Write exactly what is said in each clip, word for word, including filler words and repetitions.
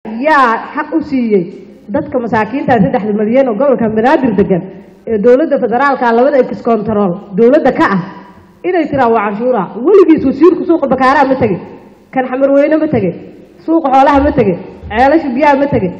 yaa xaq u siiyey dadka masaakiinta saddex milyan oo gobolka Banaadir degan ee dawladda federaalka labada ex control dawladda ka ah inay tiraan waa canshuura waligiis wasiirku suuqa bakaaraha ma tagay kan xamar weyne ma tagay suuqa xoolaha ma tagay ceelasha biyaha ma tagay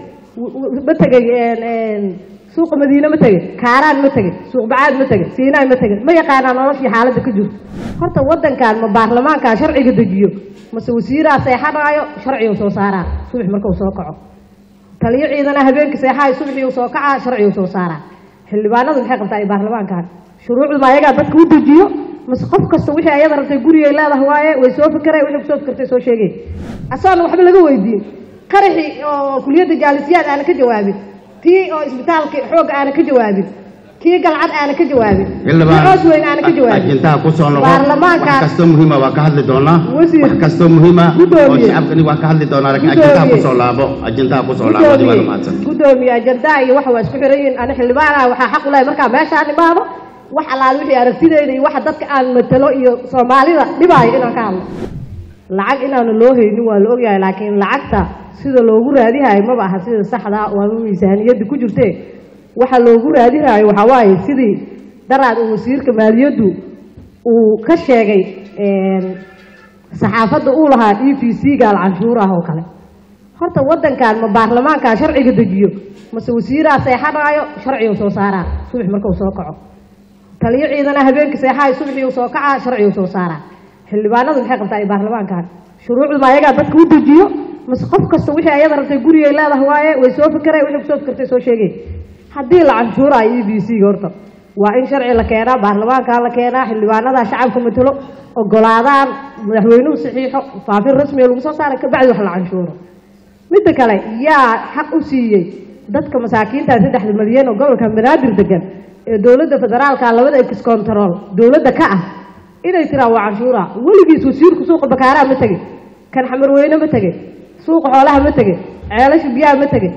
ma tagay een suuqa madiina ma tagay kaaraan ma tagay suuq bacaad ma tagay siinay ma tagay ma yaqaanaan noloshii xaaladda ka jirto horta wadankan ma baarlamaanka sharciga dejiyo mase wasiiraha seexanaayo sharciga soo saaraa subax markuu soo kaco taliyo ciidana habeenka seexay subaxii uu soo kaca sharciga soo saaraa xildhibaanadu maxay qabtaa baarlamaankan shuruucdu ma ayaga dadka u dejiyo mas qof kasta wixii ayada rabtay guriga leedahay waaye way soo fikiray wixii soo fikirtay soo sheegay asaan waxba laga weydiin qaraxi oo kuliyada jaalisiyaad aan ka jawaabin tii oo isbitaalka xoog aan ka jawaabin kii galcad aan ka jawaabin xoos weyn aan ka jawaabin inta ku soo noqon baarlamaanka kasto muhiim ah waa ka hadli doonaa wax kasto muhiim ah oo shacabkani waa ka hadli doonaa laakiin ajinta ku soo laabo ajinta ku soo laabo diiwaan maadsan gudoomiye ajinta iyo waxa waa isku xiran ana xildhibaanaha waxa xaq u leeyahay marka meeshaan imaado wax alaal wixii aragtideeda iyo waxa dadka aan matalo iyo Soomaalida dhibaayo inaan ka hadlo lacag inaan loo haynin waa la ogyahay laakiin lacagta sida loogu raadiyahay ma baaha sida saxda ah oo miisaaniyada ku jirtay waxa loogu raadiyahay waxa waaye sidii daraad uu wasiirka maaliyaddu uu ka sheegay een saxaafadda uu lahaa E V C gaal canshuuraha oo kale horta wadankan ma baarlamaanka sharciga dejiyo mase wasiiraha seexanaayo sharciga soo saaraa subax markuu soo kaco taliyo ciidana habeenka seexay subaxii uu soo kaca sharciga soo saaraa xildhibaanadu maxay qabtaa baarlamaankan shuruucdu ma ayaga dadka u dejiyo mas qof kasta wixii ayada rabtay guriga leedahay waaye way soo fikiray wixii soo fikirtay soo sheegay haddii la canshuurayo E V C horta waa in sharci la keenaa baarlamaanka la keenaa xildhibaanada shacabka matalo ogolaadaan madaxweynuhu saxiixo faafin rasmi lagu soo saaray ka bacdi wax la canshuuro midda kale yaa xaq u siiyey dadka masaakiinta saddex milyan oo gobolka Banaadir degan ee dawladda federaalka labada ex control dawladda ka ah inay tiraan waa canshuura waligiis wasiirku suuqa bakaaraha ma tagay kan xamar weyne ma tagay suuqa xoolaha ma tagay ceelasha biyaha ma tagay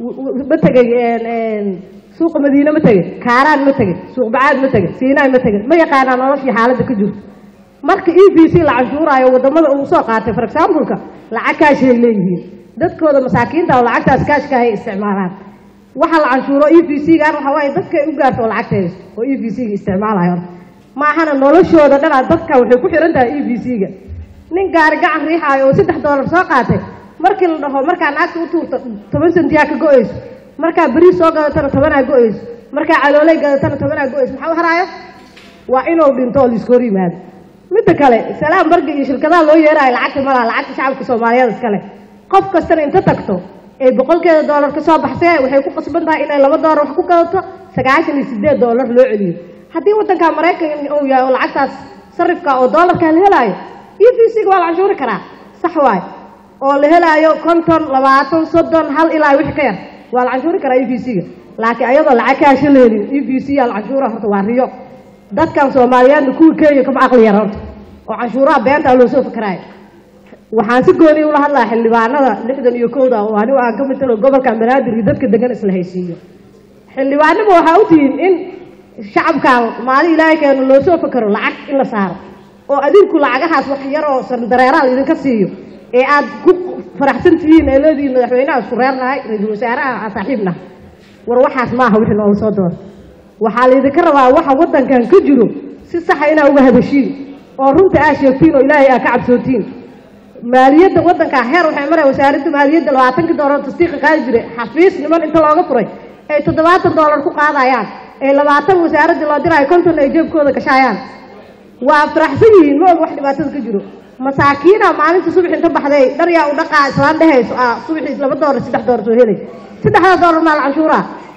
ma tagay een suuqa madiina ma tagay kaaraan ma tagay suuq bacaad ma tagay siinay ma tagay ma yaqaanaan noloshii xaaladda ka jirto marka E V C la canshuurayo wadamada uu soo qaatay for example ka lacag kaash ay leeyihiin dadkooda masaakiinta oo lacagtaas kaashka ay isticmaalaan waxa la canshuuro E V C gaan waxa waaye dadka u gaarto lacagteeda oo E V C isticmaalayo ma ahana noloshooda dhan dadka waxay ku xiran tahay E V C ga nin gaari gacan riixayo oo saddex dollar soo qaatay markii la dhaho marka naagta u tuurto toban sentiya ka go'ayso marka bari soo gadatana toban ay go'ayso marka caloolay gadatana toban ay go'ayso maxaa haraayo waa inuu dhinto oo iskoor yimaado midda kale salaam barga iyo shirkadaha loo yeeray lacagta malaha lacagta shacabka Soomaaliyeed iskale qof kasta inta tagto ee boqolkeeda dollar ka soo baxsay waxay ku qasban tahay inay laba dollar wax ku gadato sagaashan iyo siddeed dollar loo celiyo haddii wadanka Mareykanka uu yahay lacagtaas sarifka oo dollarka la helayo E V C waa la canshuuri karaa sax waay oo la helayo konton labaatan soddon hal ilaa wixii ka yar waa la canshuuri karaa E V C ga laakiin ayadoo lacag kaash la helin E V C yaa la canshuura horta waa riyo dadkan Soomaaliyeed kuwa Kenya kama aqli yar horta oo canshuuraha beenta loo soo fikray waxaan si gooni u la hadlaa xildhibaanada lixdan iyo kowda oo anigu aan ka mid ah gobolka Banaadir iyo dadka degan isla haysiiyo xildhibaanadu waxa u tihiin in shacabka maali ilaahay keeno loo soo fikiro lacag in la saaro oo adinku lacagahaas wax yar oo san dareeraal idinka siiyo ee aad ku faraxsan tihiin ee leediin madaxweynaha isku reernahay ra'iisul wasaaraha saaxiibna war waxaas ma aha wixii loo soo door waxa la idinka rabaa waxa wadankan ka jiro si sax ah inaa uga hadashiin oo runta aad sheegtiin oo ilaahay aad ka cabsootiin maaliyadda wadanka heer waxay maray wasaaradda maaliyadda labaatan dollar tasdiiq qaadi jiray xafiis niman inta looga furay ay toddobaatan dollar ku qaadayaan ee labaatan wasaaradda loo diray konton ay jeebkooda gashaayaan waa faraxsan yihiin ma og wax dhibaato ka jiro masaakiina maalinta subax inta baxday dhar yaa u dhaqaa islaan dhahayso ah subaxii laba dollar saddex dollar soo helay saddex dollar maal canshuura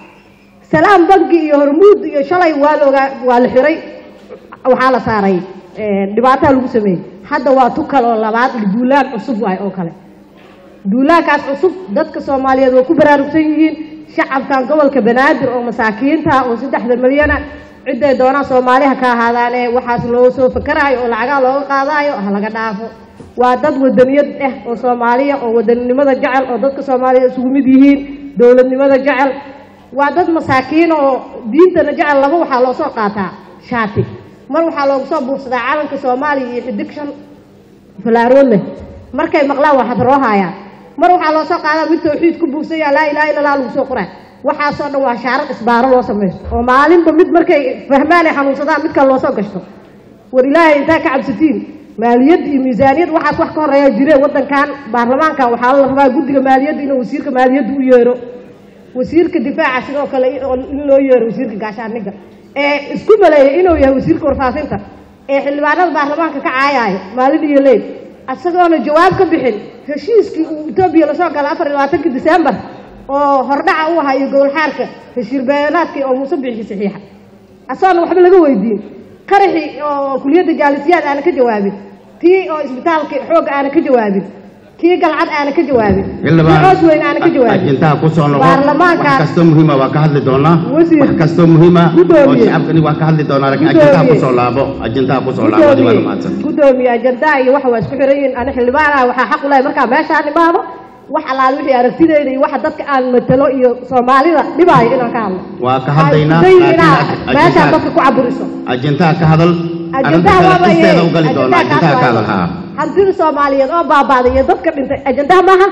salaam banki iyo hormuud iyo shalay waa looga waa la xiray waxa la saaray ee dhibaato lagu sameeyay hadda waa tukal oo labaad duulaan cusub waay oo kale duulaankaas cusub dadka Soomaaliyeed oo ku baraarugsan yihiin shacabkan gobolka Banaadir oo masaakiinta oo saddex milyan ciday doona Soomaaliya ka ahaadaan ee waxaas loo soo fikirayo oo lacag looga qaadayo ah laga dhaafo waa dad wadaniyad ah oo Soomaaliya oo wadanimada jecel oo dadka Soomaaliyeed isugu mid yihiin dawladnimada jecel waa dad masaakiin oo diintana jecel laba waxa loo soo qaataa shaati mar waxa loogu soo buufsadaa calanka Soomaaliya iyo xidigshan falaarood leh markay maqlaan waxa roohaya mar waxaa loo soo qaadaa mid tawxiid ku buugsaya laa ilaaha illa allah lagu soo qoraa waxaasoo dhan waa shaarar isbaaro loo samaysto oo maalinba mid markay fahmaan ay xanuunsadaan mid kale loo soo gashto war ilaahay intaa ka cabsatiin maaliyad iyo miisaaniyad waxaas wax ka horeeya jireen waddankan baarlamaankan waxaa la rabaa guddiga maaliyadda inuu wasiirka maaliyadda u yeero wasiirka difaaca sidoo kale in loo yeero wasiirka gaashaandhigga ee isku maleeya inuu yahay wasiirka warfaafinta ee xildhibaanada baarlamaanka ka caayaayo maalin iyo leyl isagoona jawaab ka bixin heshiiskii uu etoobiya lasoo galay afar iyo labaatankii diseembar oo hordhaca u ahaa iyo gowlxaarka heshiir beelenaadkii oo muuse bixi saxiixa asagoona waxba laga weydiin qaraxii oo kuliyadda jaalisiyaad aana ka jawaabin tii oo isbitaalka xoogga aana ka jawaabin kii galcad aana ka jawaabin coos weyn aana ka jawaabin intaa ku soo noqo wax kasta muhiim ah waa ka hadli doonaa wax kasta muhiim ah oo shacabkani waa ka hadli doonaa laakiin ajendaa ku soo laabo ajendaa ku soo laabo adiga maadsan gudoomiye ajendaa iyo waxa waa isku xiran yihiin ana xildhibaan ah waxaa xaq u leeyahay markaa meeshaan imaado wax alaal wixii aragtideeda iyo waxa dadka aan matalo iyo Soomaalida dhibaayo inaan ka hadlo waa ka hadlaynaa meeshaan dadka ku caburiso ajendaa ka hadal ajendaa waa isteeda u gali doonaa ajendaa ka hadal haa hantida Soomaaliyeed oo baabaaday iyo dadka dhintay ajendaa maaha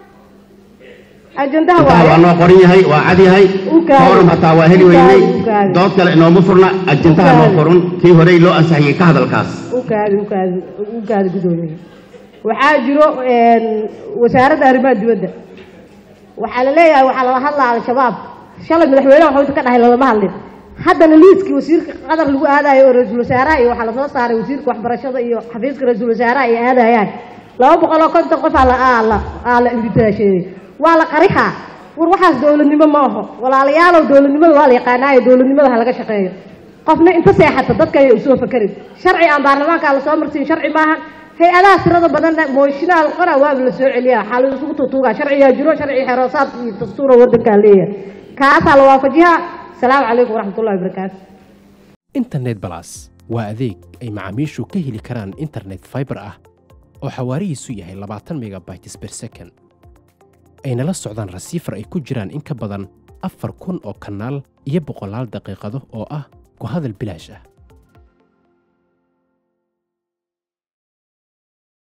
ajendaa waa waa noo qoran yahay waa cad yahay forum hataa waa heli weynay dood kale inooma furna ajendaa noo qoran kii horey loo ansaxiyay ka hadalkaas u kaadi u kaadi u kaadi gudoomiye waxaa jiro wasaaradda arrimaha dibadda waxaa la leeyahay waxaa lala hadlaa al-shabaab shalay madaxweynaha wuxuu ka dhahay lama hadlin haddana liiskii wasiirka qadar lagu aadayo oo ra-iisul wasaaraha iyo waxaa lasoo saaray wasiirka waxbarashada iyo xafiiska ra-iisul wasaaraha ay aadayaan laba boqol oo konton qof aa la aa la invitaasheeyey waa la qarixaa war waxaas dowladnimo ma aho walaalayaalow dowladnimada waa la yaqaanaayo dowladnimada ha laga shaqeeyo qofna inta seexata dadka ayay usoo fakarin sharci aan baarlamaanka lasoo marsiin sharci maaha hay-adaha tirada badan mooshinal qora waa la soo celiyaa xaalad isugu tuutuuga sharciga jiro sharci xiroosaad iyo dastuura waddanka leeyahay kaasa la waafajiha salaamu calaykum waraxmatullahi wabarakaatu internet plus waa adeeg ay macaamiishu ka heli karaan internet fiber ah oo xawaarihiisu yahay labaatan megabytes per second ayna la socdaan rasiifar ay ku jiraan in ka badan afar kun oo kanaal iyo boqolaal daqiiqado oo ah ku hadal bilaash ah